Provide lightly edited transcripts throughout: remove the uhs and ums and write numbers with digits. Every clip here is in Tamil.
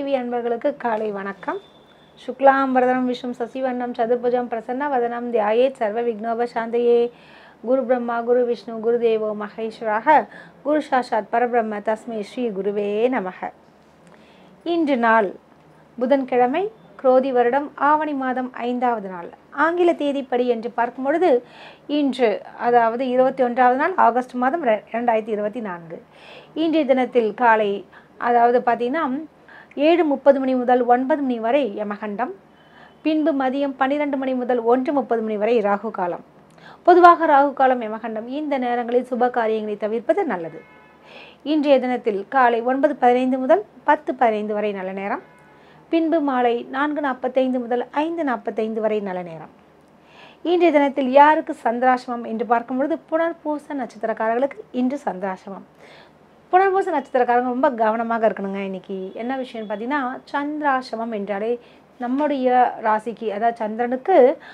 மேஷராசி அன்பர்களுக்கு காலை வணக்கம். சுக்லாம் வரதனம் விஷ்ணும் சசிவர்ணம் சதுர்புஜம் பிரசன்ன வதனம் தியாயேத் சர்வ விக்னோபசாந்தயே. குரு பிரம்மா குரு விஷ்ணு குரு தேவோ மகேஸ்வராக குரு சாஷாத் பரபிரம்ம தஸ்மை ஸ்ரீ குருவே நமக. இன்று நாள் புதன்கிழமை, குரோதி வருடம் ஆவணி மாதம் 5வது நாள், ஆங்கில தேதிப்படி என்று பார்க்கும் பொழுது இன்று அதாவது 21வது நாள் ஆகஸ்ட் மாதம் 2024. இன்றைய தினத்தில் காலை அதாவது பார்த்திங்கன்னா 7:30 மணி முதல் 9 மணி வரை யமகண்டம், பின்பு மதியம் 12 மணி முதல் 1:30 மணி வரை ராகு காலம். பொதுவாக ராகு காலம் யமகண்டம் இந்த நேரங்களில் சுப காரியங்களை தவிர்ப்பது நல்லது. இன்றைய தினத்தில் காலை 9:15 முதல் 10:15 வரை நல்ல நேரம், பின்பு மாலை 4:45 முதல் 5:45 வரை நல்ல நேரம். இன்றைய தினத்தில் யாருக்கு சந்திராசிரமம் என்று பார்க்கும்பொழுது புனர்பூச நட்சத்திரக்காரர்களுக்கு இன்று சந்திராசிரமம். புனர்பூச நட்சத்திரக்காரங்க ரொம்ப கவனமாக இருக்கணுங்க. இன்றைக்கி என்ன விஷயம்னு பார்த்தீங்கன்னா, சந்திராசிரமம் என்றாலே நம்முடைய ராசிக்கு அதாவது சந்திரனுக்கு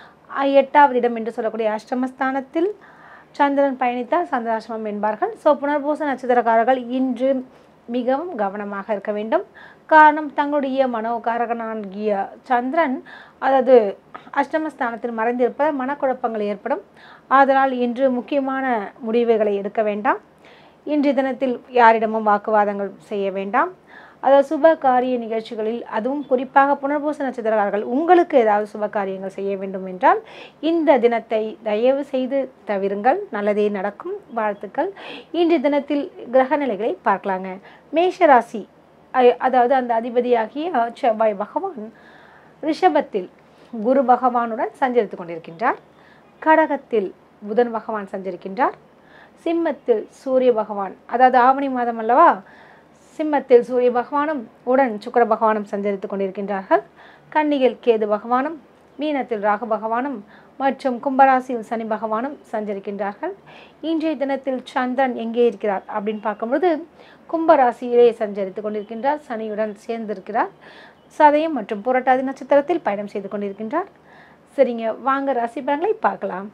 8வது இடம் என்று சொல்லக்கூடிய அஷ்டமஸ்தானத்தில் சந்திரன் பயணித்தால் சந்திராசிரமம் என்பார்கள். ஸோ புனர்பூச நட்சத்திரக்காரர்கள் இன்று மிகவும் கவனமாக இருக்க வேண்டும். காரணம், தங்களுடைய மனோகாரகனாகிய சந்திரன் அதாவது அஷ்டமஸ்தானத்தில் மறைந்திருப்ப மனக்குழப்பங்கள் ஏற்படும். அதனால் இன்று முக்கியமான முடிவுகளை எடுக்க வேண்டாம். இன்றைய தினத்தில் யாரிடமும் வாக்குவாதங்கள் செய்ய வேண்டாம். அதாவது சுப காரிய நிகழ்ச்சிகளில், அதுவும் குறிப்பாக புனர்பூச நட்சத்திரக்காரர்கள் உங்களுக்கு ஏதாவது சுப காரியங்கள் செய்ய வேண்டும் என்றால் இந்த தினத்தை தயவு செய்து தவிருங்கள், நல்லதே நடக்கும். வாழ்த்துக்கள். இன்றைய தினத்தில் கிரக நிலைகளை பார்க்கலாங்க. மேஷராசி அதாவது அந்த அதிபதியாகிய செவ்வாய் பகவான் ரிஷபத்தில் குரு பகவானுடன் சஞ்சரித்து கொண்டிருக்கின்றார். கடகத்தில் புதன் பகவான் சஞ்சரிக்கின்றார். சிம்மத்தில் சூரிய பகவான், அதாவது ஆவணி மாதம் அல்லவா, சிம்மத்தில் சூரிய பகவானும் உடன் சுக்கிர பகவானும் சஞ்சரித்து கொண்டிருக்கின்றார்கள். கன்னியில் கேது பகவானும், மீனத்தில் ராகு பகவானும் மற்றும் கும்பராசியில் சனி பகவானும் சஞ்சரிக்கின்றார்கள். இன்றைய தினத்தில் சந்திரன் எங்கே இருக்கிறார் அப்படின்னு பார்க்கும்பொழுது கும்பராசியிலே சஞ்சரித்து கொண்டிருக்கின்றார். சனியுடன் சேர்ந்திருக்கிறார். சதயம் மற்றும் புரட்டாதி நட்சத்திரத்தில் பயணம் செய்து கொண்டிருக்கின்றார். சரிங்க, வாங்க ராசி பலன்களை பார்க்கலாம்.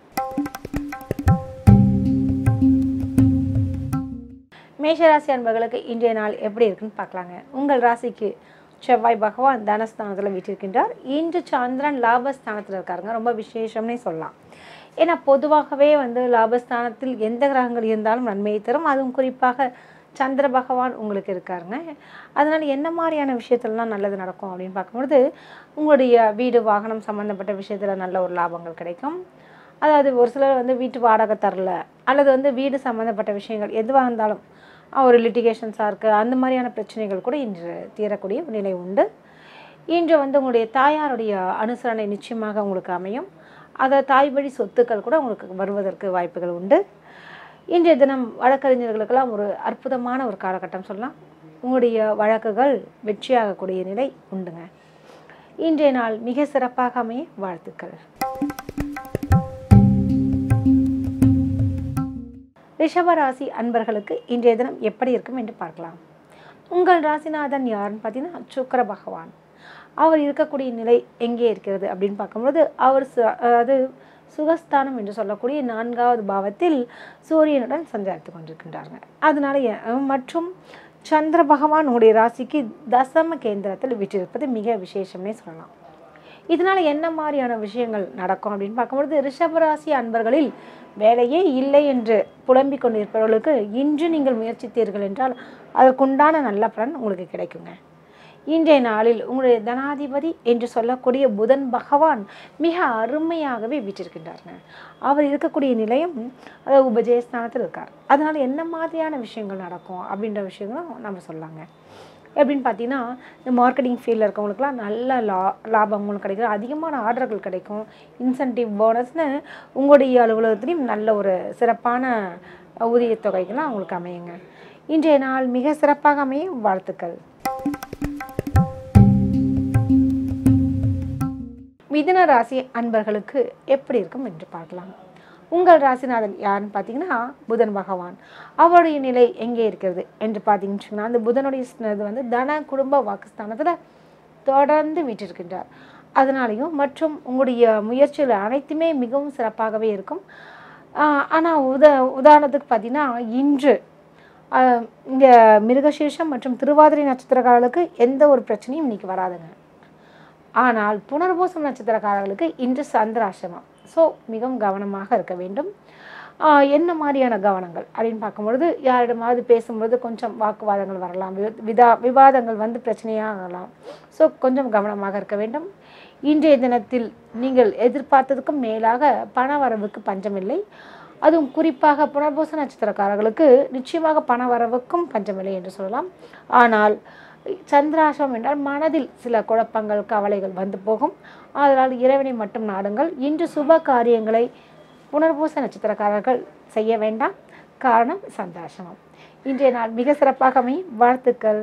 மேஷராசி அன்பர்களுக்கு இன்றைய நாள் எப்படி இருக்குன்னு பார்க்கலாங்க. உங்கள் ராசிக்கு செவ்வாய் பகவான் தனஸ்தானத்தில் வீட்டிருக்கின்றார். இன்று சந்திரன் லாபஸ்தானத்தில் இருக்காருங்க. ரொம்ப விசேஷம்னே சொல்லலாம். ஏன்னா பொதுவாகவே லாபஸ்தானத்தில் எந்த கிரகங்கள் இருந்தாலும் நன்மையை தரும். அதுவும் குறிப்பாக சந்திர பகவான் உங்களுக்கு இருக்காருங்க. அதனால் என்ன மாதிரியான விஷயத்துலலாம் நல்லது நடக்கும் அப்படின்னு பார்க்கும்பொழுது, உங்களுடைய வீடு வாகனம் சம்மந்தப்பட்ட விஷயத்தில் நல்ல ஒரு லாபங்கள் கிடைக்கும். அதாவது ஒரு சிலர் வீட்டு வாடகை தரல, அல்லது வீடு சம்மந்தப்பட்ட விஷயங்கள் எதுவாக இருந்தாலும் ஒரு லிட்டிகேஷன்ஸாக இருக்குது, அந்த மாதிரியான பிரச்சனைகள் கூட இன்று தீரக்கூடிய நிலை உண்டு. இன்று உங்களுடைய தாயாருடைய அனுசரணை நிச்சயமாக உங்களுக்கு அமையும். அதை தாய் வழி சொத்துக்கள் கூட உங்களுக்கு வருவதற்கு வாய்ப்புகள் உண்டு. இன்றைய தினம் வழக்கறிஞர்களுக்கெல்லாம் ஒரு அற்புதமான ஒரு காலகட்டம் சொல்லலாம். உங்களுடைய வழக்குகள் வெற்றியாகக்கூடிய நிலை உண்டுங்க. இன்றைய நாள் மிக சிறப்பாக அமைய வாழ்த்துக்கள். ரிஷபராசி அன்பர்களுக்கு இன்றைய தினம் எப்படி இருக்கும் என்று பார்க்கலாம். உங்கள் ராசிநாதன் யாருன்னு பார்த்தீங்கன்னா சுக்கிர பகவான். அவர் இருக்கக்கூடிய நிலை எங்கே இருக்கிறது அப்படின்னு பார்க்கும்போது, அவர் அதாவது சுகஸ்தானம் என்று சொல்லக்கூடிய 4வது பாவத்தில் சூரியனுடன் சஞ்சரித்து கொண்டிருக்கின்றாங்க. அதனால மற்றும் சந்திர பகவான் உங்களுடைய ராசிக்கு தசம கேந்திரத்தில் விட்டிருப்பது மிக விசேஷம்னே சொல்லலாம். இதனால் என்ன மாதிரியான விஷயங்கள் நடக்கும் அப்படின்னு பார்க்கும்பொழுது, ரிஷபராசி அன்பர்களில் வேலையே இல்லை என்று புலம்பிக் கொண்டிருப்பவர்களுக்கு இன்று நீங்கள் முயற்சித்தீர்கள் என்றால் அதற்குண்டான நல்ல பலன் உங்களுக்கு கிடைக்குங்க. இன்றைய நாளில் உங்களுடைய தனாதிபதி என்று சொல்லக்கூடிய புதன் பகவான் மிக அருமையாகவே வீற்றிருக்கின்றாருங்க. அவர் இருக்கக்கூடிய நிலையம் அதாவது உபஜயஸ்தானத்தில் இருக்கார். அதனால் என்ன மாதிரியான விஷயங்கள் நடக்கும் அப்படின்ற விஷயங்களும் நம்ம சொல்லாங்க. எப்படின்னு பார்த்தீங்கன்னா, இந்த மார்க்கெட்டிங் ஃபீல்டில் இருக்கவங்களுக்குலாம் நல்ல லாபம் உங்களுக்கு கிடைக்கும். அதிகமான ஆர்டர்கள் கிடைக்கும். இன்சென்டிவ் போனஸ்னு உங்களுடைய அலுவலகத்திலையும் நல்ல ஒரு சிறப்பான ஊதியத்தொகைகள்லாம் உங்களுக்கு அமையுங்க. இன்றைய நாள் மிக சிறப்பாக அமையும். வாழ்த்துக்கள். மிதுன ராசி அன்பர்களுக்கு எப்படி இருக்கும் என்று பார்க்கலாம். உங்கள் ராசிநாதன் யாருன்னு பார்த்தீங்கன்னா புதன் பகவான். அவருடைய நிலை எங்கே இருக்கிறது என்று பார்த்தீங்கன்னா, அந்த புதனுடைய தன குடும்ப வாக்குஸ்தானத்தில் தொடர்ந்து வீற்றிருக்கின்றார். அதனாலையும் மற்றும் உங்களுடைய முயற்சிகள் அனைத்துமே மிகவும் சிறப்பாகவே இருக்கும். ஆனால் உதாரணத்துக்கு பார்த்தீங்கன்னா, இன்று இந்த மிருகசீர்ஷம் மற்றும் திருவாதிரை நட்சத்திரக்காரர்களுக்கு எந்த ஒரு பிரச்சனையும் இன்றைக்கி வராதுங்க. ஆனால் புனர்பூசம் நட்சத்திரக்காரர்களுக்கு இன்று சந்திராசிரமம். ஸோ மிகவும் கவனமாக இருக்க வேண்டும். என்ன மாதிரியான கவனங்கள் அப்படின்னு பார்க்கும்பொழுது, யாரிடமாவது பேசும்பொழுது கொஞ்சம் வாக்குவாதங்கள் வரலாம், விவாதங்கள் வந்து பிரச்சனையாகலாம். ஸோ கொஞ்சம் கவனமாக இருக்க வேண்டும். இன்றைய தினத்தில் நீங்கள் எதிர்பார்த்ததுக்கும் மேலாக பண வரவுக்கு பஞ்சமில்லை. அதுவும் குறிப்பாக புனர்பூச நட்சத்திரக்காரர்களுக்கு நிச்சயமாக பண வரவுக்கும் பஞ்சமில்லை என்று சொல்லலாம். ஆனால் சந்திராசிரமம் என்றால் மனதில் சில குழப்பங்கள், கவலைகள் வந்து போகும். அதனால் இறைவனை மட்டும் நாடுங்கள். இன்று சுப காரியங்களை புனர்பூச நட்சத்திரக்காரர்கள் செய்ய வேண்டாம். காரணம் சந்திராசிரமம். இன்றைய நாள் மிக சிறப்பாக அமையும். வாழ்த்துக்கள்.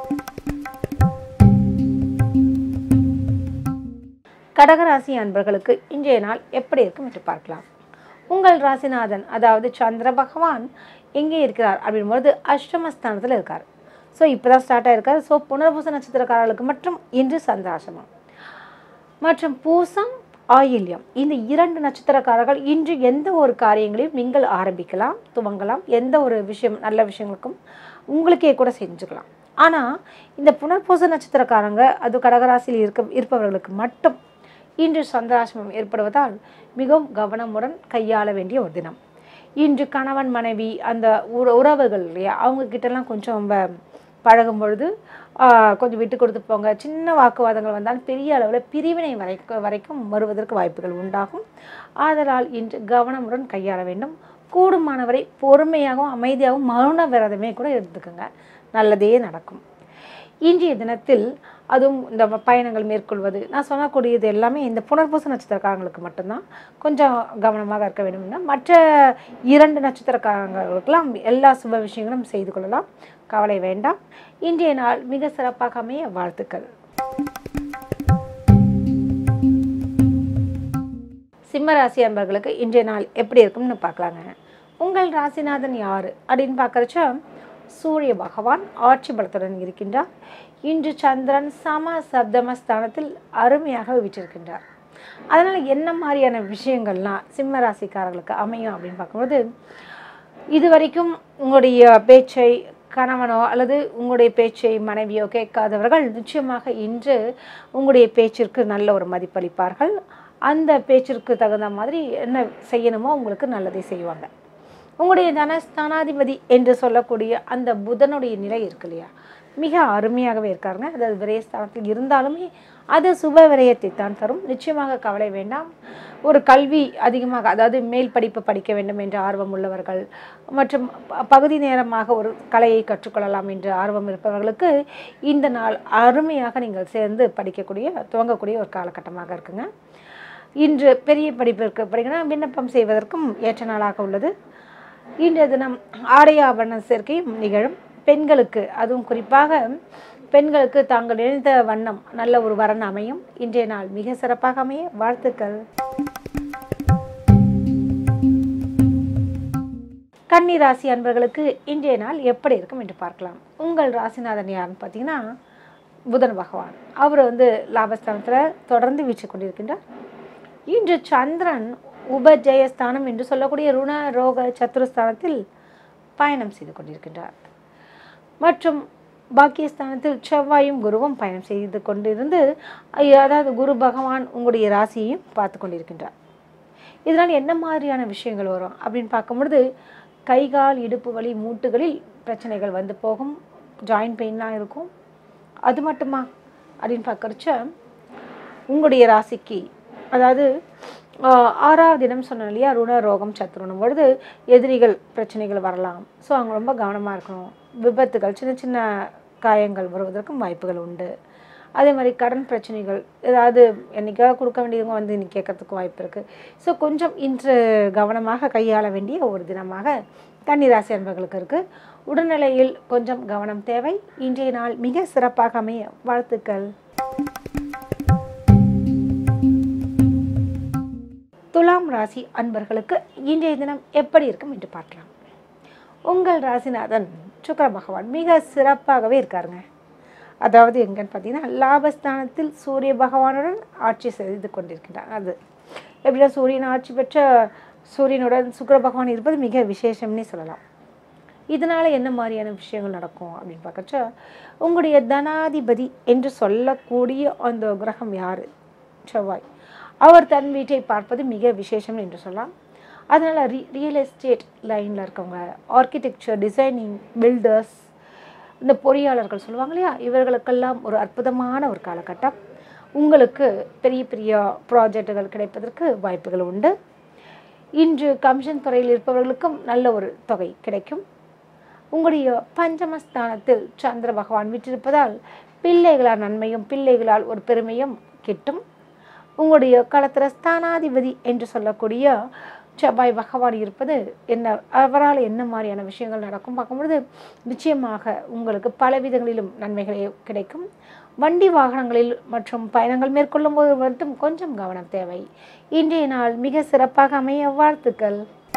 கடகராசி அன்பர்களுக்கு இன்றைய நாள் எப்படி இருக்கும் என்று பார்க்கலாம். உங்கள் ராசிநாதன் அதாவது சந்திர பகவான் எங்கே இருக்கிறார் அப்படின்போது அஷ்டமஸ்தானத்தில் இருக்கார். ஸோ இப்போ தான் ஸ்டார்ட் ஆகிருக்காரு. ஸோ புனர்பூச நட்சத்திரக்காரர்களுக்கு மற்றும் இன்று சந்திராசிரமம் மற்றும் பூசம், ஆயில்யம் இந்த 2 நட்சத்திரக்காரர்கள் இன்று எந்த ஒரு காரியங்களையும் நீங்கள் ஆரம்பிக்கலாம், துவங்கலாம். எந்த ஒரு விஷயம் நல்ல விஷயங்களுக்கும் உங்களுக்கே கூட செஞ்சுக்கலாம். ஆனால் இந்த புனர்பூச நட்சத்திரக்காரங்க அது கடகராசியில் இருப்பவர்களுக்கு மட்டும் இன்று சந்திராசிரமம் ஏற்படுவதால் மிகவும் கவனமுடன் கையாள வேண்டிய ஒரு தினம். இன்று கணவன் மனைவி அந்த உறவுகள் இல்லையா, அவங்கக்கிட்டலாம் கொஞ்சம் பழகும் பொழுது கொஞ்சம் விட்டு கொடுத்து போங்க. சின்ன வாக்குவாதங்கள் வந்தாலும் பெரிய அளவில் பிரிவினை வரைக்கும் வருவதற்கு வாய்ப்புகள் உண்டாகும். ஆதலால் இன்று கவனமுடன் கையாள வேண்டும். கூடுமானவரை பொறுமையாகவும் அமைதியாகவும் மௌன விரதமே கூட எடுத்துக்கோங்க, நல்லதே நடக்கும். இன்றைய தினத்தில் அதுவும் இந்த பயணங்கள் மேற்கொள்வது நான் சொல்லக்கூடியது எல்லாமே இந்த புனர்பூச நட்சத்திரக்காரங்களுக்கு மட்டும்தான் கொஞ்சம் கவனமாக இருக்க வேண்டும்னா, மற்ற 2 நட்சத்திரக்காரங்களுக்கெல்லாம் எல்லா சுப விஷயங்களும் செய்து கொள்ளலாம், கவலை வேண்டாம். இன்றைய நாள் மிக சிறப்பாக அமைய வாழ்த்துக்கள். சிம்ம ராசி அன்பர்களுக்கு இன்றைய நாள் எப்படி இருக்கும்னு பார்க்கலாங்க. உங்கள் ராசிநாதன் யார் அப்படின்னு பார்க்குறச்ச சூரிய பகவான் ஆட்சி பலத்துடன் இருக்கின்றார். இன்று சந்திரன் சம சப்தமஸ்தானத்தில் அருமையாக வீற்றிருக்கின்றார். அதனால் என்ன மாதிரியான விஷயங்கள்லாம் சிம்ம ராசிக்காரர்களுக்கு அமையும் அப்படின்னு பார்க்கும்போது, இதுவரைக்கும் உங்களுடைய பேச்சை கணவனோ அல்லது உங்களுடைய பேச்சை மனைவியோ கேட்காதவர்கள் நிச்சயமாக இன்று உங்களுடைய பேச்சிற்கு நல்ல ஒரு மதிப்பளிப்பார்கள். அந்த பேச்சிற்கு தகுந்த மாதிரி என்ன செய்யணுமோ உங்களுக்கு நல்லதை செய்வாங்க. உங்களுடைய தனஸ்தானாதிபதி என்று சொல்லக்கூடிய அந்த புதனுடைய நிலை இருக்கு இல்லையா, மிக அருமையாகவே இருக்காருங்க. அதாவது விரயஸ்தானத்தில் இருந்தாலுமே அது சுப விரயத்தை தான் தரும். நிச்சயமாக கவலை வேண்டாம். ஒரு கல்வி அதிகமாக அதாவது மேல் படிப்பு படிக்க வேண்டும் என்ற ஆர்வம் உள்ளவர்கள் மற்றும் பகுதி நேரமாக ஒரு கலையை கற்றுக்கொள்ளலாம் என்று ஆர்வம் இருப்பவர்களுக்கு இந்த நாள் அருமையாக நீங்கள் சேர்ந்து துவங்கக்கூடிய ஒரு காலகட்டமாக இருக்குங்க. இன்று பெரிய படிப்பிற்கு படிக்கணும் விண்ணப்பம் செய்வதற்கும் ஏற்ற நாளாக உள்ளது. இன்றைய தினம் ஆடை ஆபரண சேர்க்கையும் நிகழும். பெண்களுக்கு அதுவும் குறிப்பாக பெண்களுக்கு தாங்கள் நினைத்த வண்ணம் நல்ல ஒரு வரன் அமையும். இன்றைய நாள் மிக சிறப்பாக அமைய வாழ்த்துக்கள். கன்னி ராசி அன்பர்களுக்கு இன்றைய நாள் எப்படி இருக்கும் என்று பார்க்கலாம். உங்கள் ராசிநாதன் யாருன்னு பார்த்தீங்கன்னா புதன் பகவான். அவர் லாபஸ்தானத்தில் தொடர்ந்து வீச்சு கொண்டிருக்கின்றார். இன்று சந்திரன் உபஜயஸ்தானம் என்று சொல்லக்கூடிய ருண ரோக சத்துருஸ்தானத்தில் பயணம் செய்து கொண்டிருக்கின்றார். மற்றும் பாக்கியஸ்தானத்தில் செவ்வாயும் குருவும் பயணம் செய்து கொண்டிருந்து, அதாவது குரு பகவான் உங்களுடைய ராசியையும் பார்த்து கொண்டிருக்கின்றார். இதனால் என்ன மாதிரியான விஷயங்கள் வரும் அப்படின்னு பார்க்கும்பொழுது, கைகால் இடுப்பு வலி மூட்டுகளில் பிரச்சனைகள் வந்து போகும், ஜாயின்ட் பெயின்லாம் இருக்கும். அது மட்டுமா அப்படின்னு பார்க்குறச்ச உங்களுடைய ராசிக்கு அதாவது 6ஆவது இடம் சொன்னோம் இல்லையா, ருண ரோகம் சத்துருணும் பொழுது எதிரிகள் பிரச்சனைகள் வரலாம். ஸோ அவங்க ரொம்ப கவனமாக இருக்கணும். விபத்துகள், சின்ன சின்ன காயங்கள் வருவதற்கும் வாய்ப்புகள் உண்டு. அதே மாதிரி கடன் பிரச்சனைகள் ஏதாவது என்றைக்காவது கொடுக்க வேண்டியவங்க இன்னைக்கு கேட்கறதுக்கு வாய்ப்பு இருக்குது. ஸோ கொஞ்சம் இன்று கவனமாக கையாள வேண்டிய ஒரு தினமாக கன்னிராசி அன்பர்களுக்கு இருக்குது. உடல்நிலையில் கொஞ்சம் கவனம் தேவை. இன்றைய நாள் மிக சிறப்பாக அமைய வாழ்த்துக்கள். துலாம் ராசி அன்பர்களுக்கு இன்றைய தினம் எப்படி இருக்கும் என்று பார்க்கலாம். உங்கள் ராசிநாதன் சுக்கிர பகவான் மிக சிறப்பாகவே இருக்காருங்க. அதாவது எங்கன்னு பார்த்தீங்கன்னா லாபஸ்தானத்தில் சூரிய பகவானுடன் ஆட்சி செய்து கொண்டிருக்கின்றார். அது எப்படின்னா சூரியன் ஆட்சி பெற்ற சூரியனுடன் சுக்கிர பகவான் இருப்பது மிக விசேஷம்னே சொல்லலாம். இதனால் என்ன மாதிரியான விஷயங்கள் நடக்கும் அப்படின்னு பார்க்கச்ச, உங்களுடைய தனாதிபதி என்று சொல்லக்கூடிய அந்த கிரகம் யார்? செவ்வாய். அவர் தன் வீட்டை பார்ப்பது மிக விசேஷம் என்று சொல்லலாம். அதனால் ரியல் எஸ்டேட் லைனில் இருக்கவங்க, ஆர்கிடெக்சர், டிசைனிங், பில்டர்ஸ், இந்த பொறியாளர்கள் சொல்லுவாங்க இல்லையா, இவர்களுக்கெல்லாம் ஒரு அற்புதமான ஒரு காலகட்டம். உங்களுக்கு பெரிய பெரிய ப்ராஜெக்டுகள் கிடைப்பதற்கு வாய்ப்புகள் உண்டு. இன்று கமிஷன் துறையில் இருப்பவர்களுக்கும் நல்ல ஒரு தொகை கிடைக்கும். உங்களுடைய பஞ்சமஸ்தானத்தில் சந்திர பகவான் விட்டிருப்பதால் பிள்ளைகளால் நன்மையும் பிள்ளைகளால் ஒரு பெருமையும் கிட்டும். உங்களுடைய களத்திர ஸ்தானாதிபதி என்று சொல்லக்கூடிய செவ்வாய் பகவான் இருப்பது என்ன, அவரால் என்ன மாதிரியான விஷயங்கள் நடக்கும் பார்க்கும்பொழுது நிச்சயமாக உங்களுக்கு பல விதங்களிலும் நன்மைகளே கிடைக்கும். வண்டி வாகனங்களில் மற்றும் பயணங்கள் மேற்கொள்ளும் போது மட்டும் கொஞ்சம் கவனம் தேவை. இன்றைய நாள் மிக சிறப்பாக அமைய வாழ்த்துக்கள்.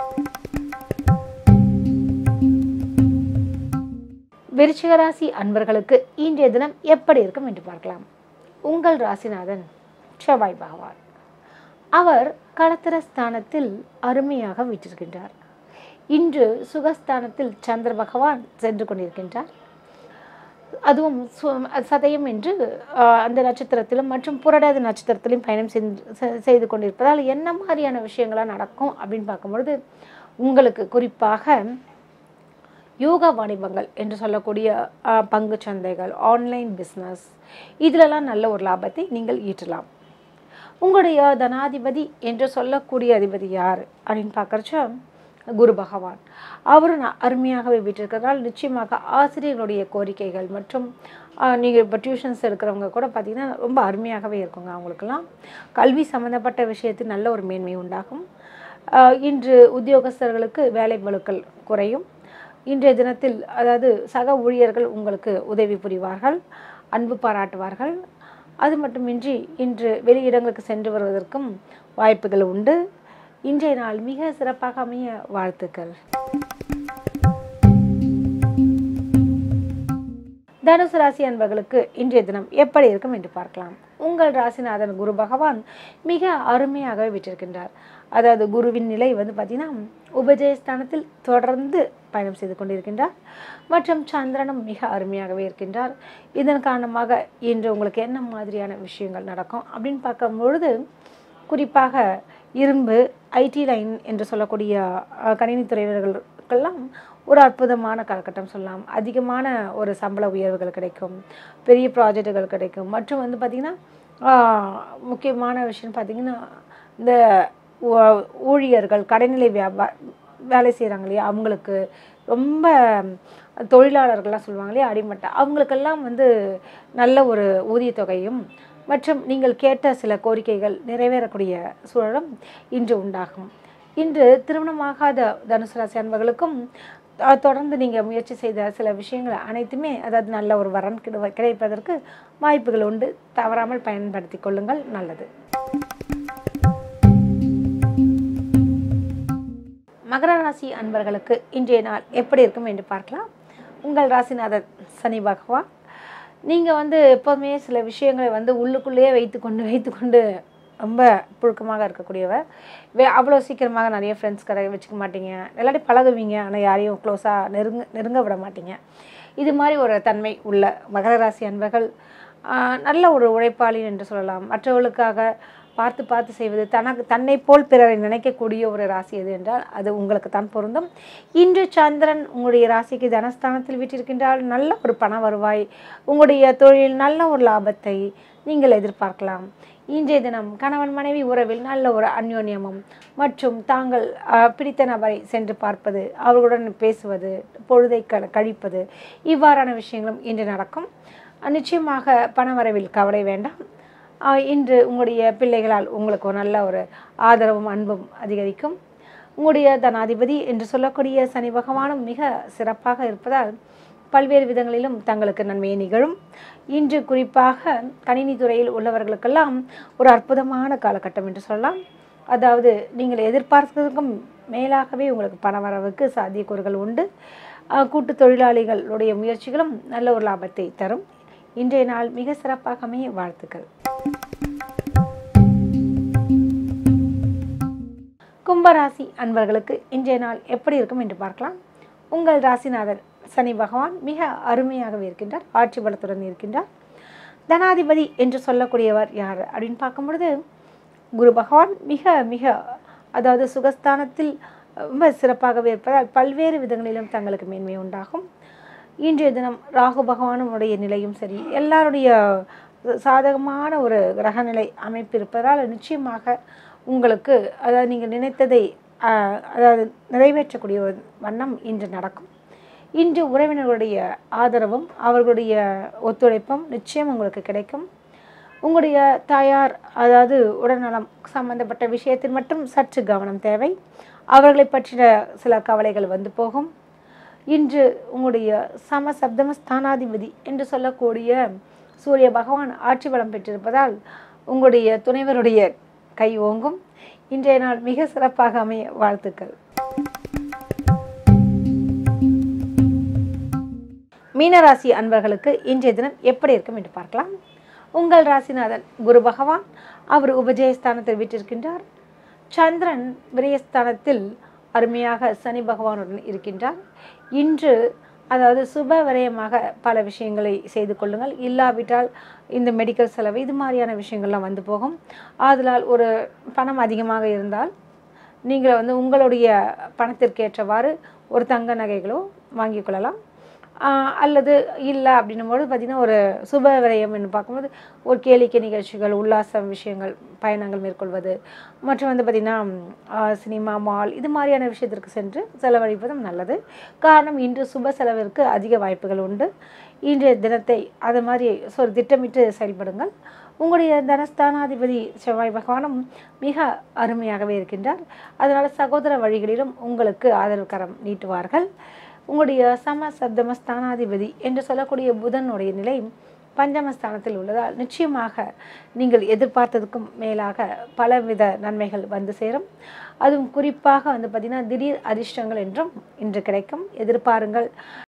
விருச்சிக ராசி அன்பர்களுக்கு இன்றைய தினம் எப்படி இருக்கும் என்று பார்க்கலாம். உங்கள் ராசிநாதன் செவ்வாய் பகவான், அவர் களத்திர ஸ்தானத்தில் அருமையாக வீற்றிருக்கின்றார். இன்று சுகஸ்தானத்தில் சந்திர பகவான் சென்று கொண்டிருக்கின்றார். அதுவும் சதயம் என்று அந்த நட்சத்திரத்திலும் மற்றும் புரடாத நட்சத்திரத்திலும் பயணம் செய்து கொண்டிருப்பதால் என்ன மாதிரியான விஷயங்களாக நடக்கும் அப்படின்னு பார்க்கும்பொழுது, உங்களுக்கு குறிப்பாக யோகா வாணிபங்கள் என்று சொல்லக்கூடிய பங்கு சந்தைகள், ஆன்லைன் பிஸ்னஸ், இதிலெல்லாம் நல்ல ஒரு லாபத்தை நீங்கள் ஈட்டலாம். உங்களுடைய தனாதிபதி என்று சொல்லக்கூடிய அதிபதி யார் அப்படின்னு பார்க்குறச்ச குரு பகவான். அவரும் அருமையாகவே வீட்டிருக்கிறதால் நிச்சயமாக ஆசிரியர்களுடைய கோரிக்கைகள் மற்றும் நீங்கள் இப்போ டியூஷன்ஸ் எடுக்கிறவங்க கூட பார்த்திங்கன்னா ரொம்ப அருமையாகவே இருக்குங்க. அவங்களுக்கெல்லாம் கல்வி சம்மந்தப்பட்ட விஷயத்தில் நல்ல ஒரு மேன்மை உண்டாகும். இன்று உத்தியோகஸ்தர்களுக்கு வேலை பளுக்கள் குறையும். இன்றைய தினத்தில் அதாவது சக ஊழியர்கள் உங்களுக்கு உதவி புரிவார்கள், அன்பு பாராட்டுவார்கள். அது மட்டுமின்றி இன்று வெளியிடங்களுக்கு சென்று வருவதற்கும் வாய்ப்புகள் உண்டு. இன்றைய நாள் மிக சிறப்பாக அமைய வாழ்த்துக்கள். தனுசு ராசி அன்பர்களுக்கு இன்றைய தினம் எப்படி இருக்கும் என்று பார்க்கலாம். உங்கள் ராசிநாதன் குரு பகவான் மிக அருமையாக விட்டிருக்கின்றார். அதாவது குருவின் நிலை பார்த்திங்கன்னா உபஜயஸ்தானத்தில் தொடர்ந்து பயணம் செய்து கொண்டிருக்கின்றார். மற்றும் சந்திரனும் மிக அருமையாகவே இருக்கின்றார். இதன் காரணமாக இன்று உங்களுக்கு என்ன மாதிரியான விஷயங்கள் நடக்கும் அப்படின்னு பார்க்கும்பொழுது, குறிப்பாக இரும்பு, ஐடி லைன் என்று சொல்லக்கூடிய கணினி துறையினர்களுக்கெல்லாம் ஒரு அற்புதமான காலகட்டம் சொல்லலாம். அதிகமான ஒரு சம்பள உயர்வுகள் கிடைக்கும், பெரிய ப்ராஜெக்டுகள் கிடைக்கும். மற்றும் பார்த்திங்கன்னா முக்கியமான விஷயம் பார்த்திங்கன்னா இந்த ஊழியர்கள், கடைநிலை வேலை செய்கிறாங்க இல்லையா, அவங்களுக்கு ரொம்ப தொழிலாளர்கள்லாம் சொல்லுவாங்க இல்லையா, அடிமட்ட, அவங்களுக்கெல்லாம் நல்ல ஒரு ஊதியத்தொகையும் மற்றும் நீங்கள் கேட்ட சில கோரிக்கைகள் நிறைவேறக்கூடிய சூழலும் இன்று உண்டாகும். இன்று திருமணமாகாத தனுசு ராசி அன்பர்களுக்கும் தொடர்ந்து நீங்கள் முயற்சி செய்த சில விஷயங்கள் அனைத்துமே அதாவது நல்ல ஒரு வரன் கிடைப்பதற்கு வாய்ப்புகள் உண்டு. தவறாமல் பயன்படுத்தி கொள்ளுங்கள், நல்லது. மகர ராசி அன்பர்களுக்கு இன்றைய நாள் எப்படி இருக்கும் என்று பார்க்கலாம். உங்கள் ராசிநாதன் சனி பகவான், நீங்கள் எப்போதுமே சில விஷயங்களை உள்ளுக்குள்ளேயே வைத்துக்கொண்டு ரொம்ப புழுக்கமாக இருக்கக்கூடியவர். அவ்வளோ சீக்கிரமாக நிறைய ஃப்ரெண்ட்ஸ் வச்சுக்க மாட்டீங்க, எல்லாட்டி பழகுவீங்க, ஆனால் யாரையும் க்ளோஸாக நெருங்க விட மாட்டீங்க. இது மாதிரி ஒரு தன்மை உள்ள மகர ராசி அன்பர்கள் நல்ல ஒரு உழைப்பாளி என்று சொல்லலாம். மற்றவர்களுக்காக பார்த்து செய்வது, தன்னை போல் பிறரை நினைக்கக்கூடிய ஒரு ராசி எது என்றால் அது உங்களுக்கு தான் பொருந்தும். இன்று சந்திரன் உங்களுடைய ராசிக்கு தனஸ்தானத்தில் வீட்டிருக்கின்றால் நல்ல ஒரு பண வருவாய், உங்களுடைய தொழில் நல்ல ஒரு லாபத்தை நீங்கள் எதிர்பார்க்கலாம். இன்றைய தினம் கணவன் மனைவி உறவில் நல்ல ஒரு அந்யோன்யமும் மற்றும் தாங்கள் பிடித்த நபரை சென்று பார்ப்பது, அவர்களுடன் பேசுவது, பொழுதை கழிப்பது, இவ்வாறான விஷயங்களும் இன்று நடக்கும். நிச்சயமாக பணவரவில் கவலை வேண்டாம். இன்று உங்களுடைய பிள்ளைகளால் உங்களுக்கு ஒரு நல்ல ஒரு ஆதரவும் அன்பும் அதிகரிக்கும். உங்களுடைய தனாதிபதி என்று சொல்லக்கூடிய சனி பகவானும் மிக சிறப்பாக இருப்பதால் பல்வேறு விதங்களிலும் தங்களுக்கு நன்மையை நிகழும். இன்று குறிப்பாக கணினி துறையில் உள்ளவர்களுக்கெல்லாம் ஒரு அற்புதமான காலகட்டம் என்று சொல்லலாம். அதாவது நீங்கள் எதிர்பார்த்ததற்கும் மேலாகவே உங்களுக்கு பணவரவுக்கு சாத்தியக்கூறுகள் உண்டு. கூட்டு தொழிலாளிகளுடைய முயற்சிகளும் நல்ல ஒரு லாபத்தை தரும். இன்றைய நாள் மிக சிறப்பாக அமைய வாழ்த்துக்கள். கும்பராசி அன்பர்களுக்கு இன்றைய நாள் எப்படி இருக்கும் என்று பார்க்கலாம். உங்கள் ராசிநாதன் சனி பகவான் மிக அருமையாகவே இருக்கின்றார், ஆட்சி பலத்துடன் இருக்கின்றார். தனாதிபதி என்று சொல்லக்கூடியவர் யார் அப்படின்னு பார்க்கும் பொழுது குரு பகவான் மிக மிக அதாவது சுகஸ்தானத்தில் ரொம்ப சிறப்பாகவே இருப்பதால் பல்வேறு விதங்களிலும் தங்களுக்கு மேன்மை உண்டாகும். இன்றைய தினம் ராகு பகவானுடைய நிலையும் சரி, எல்லாருடைய சாதகமான ஒரு கிரகநிலை அமைப்பு இருப்பதால் நிச்சயமாக உங்களுக்கு அதாவது நீங்கள் நினைத்ததை அதாவது நிறைவேற்றக்கூடிய ஒரு வண்ணம் இன்று நடக்கும். இன்று உறவினர்களுடைய ஆதரவும் அவர்களுடைய ஒத்துழைப்பும் நிச்சயம் உங்களுக்கு கிடைக்கும். உங்களுடைய தாயார் அதாவது உடல்நலம் சம்பந்தப்பட்ட விஷயத்தில் மட்டும் சற்று கவனம் தேவை. அவர்களை பற்றின சில கவலைகள் வந்து போகும். இன்று உங்களுடைய சப்தம ஸ்தானாதிபதி என்று சொல்லக்கூடிய சூரிய பகவான் ஆட்சி பலம் பெற்றிருப்பதால் உங்களுடைய துணைவருடைய கை ஓங்கும். இன்றைய நாள் மிக சிறப்பாக அமைய வாழ்த்துக்கள். மீனராசி அன்பர்களுக்கு இன்றைய தினம் எப்படி இருக்கும் என்று பார்க்கலாம். உங்கள் ராசிநாதன் குரு பகவான் அவர் உபஜயஸ்தானத்தில் வீற்றிருக்கின்றார். சந்திரன் விரயஸ்தானத்தில் அருமையாக சனி பகவானுடன் இருக்கின்றார். இன்று அதாவது சுப விரயமாக பல விஷயங்களை செய்து கொள்ளுங்கள். இல்லாவிட்டால் இந்த மெடிக்கல் செலவு இது மாதிரியான விஷயங்கள்லாம் வந்து போகும். ஆதலால் ஒரு பணம் அதிகமாக இருந்தால் நீங்கள் உங்களுடைய பணத்திற்கேற்றவாறு ஒரு தங்க நகைகளோ வாங்கி கொள்ளலாம். அல்லது இல்லை அப்படின்னும்போது பார்த்திங்கன்னா ஒரு சுப விரயம் என்று பார்க்கும்போது ஒரு கேளிக்கை நிகழ்ச்சிகள், உல்லாச விஷயங்கள், பயணங்கள் மேற்கொள்வது மற்றும் பார்த்திங்கன்னா சினிமா, மால் இது மாதிரியான விஷயத்திற்கு சென்று செலவழிப்பதும் நல்லது. காரணம் இன்று சுப செலவிற்கு அதிக வாய்ப்புகள் உண்டு. இன்றைய தினத்தை அது மாதிரி திட்டமிட்டு செயல்படுங்கள். உங்களுடைய தனஸ்தானாதிபதி செவ்வாய் பகவானும் மிக அருமையாகவே இருக்கின்றார். அதனால் சகோதர வழிகளிலும் உங்களுக்கு ஆதரவு கரம் நீட்டுவார்கள். உங்களுடைய சப்தம ஸ்தானாதிபதி என்று சொல்லக்கூடிய புதனுடைய நிலை பஞ்சமஸ்தானத்தில் உள்ளதால் நிச்சயமாக நீங்கள் எதிர்பார்த்ததுக்கும் மேலாக பலவித நன்மைகள் வந்து சேரும். அதுவும் குறிப்பாக பார்த்திங்கன்னா திடீர் அதிர்ஷ்டங்கள் என்றும் இன்று கிடைக்கும். எதிர்பாருங்கள்.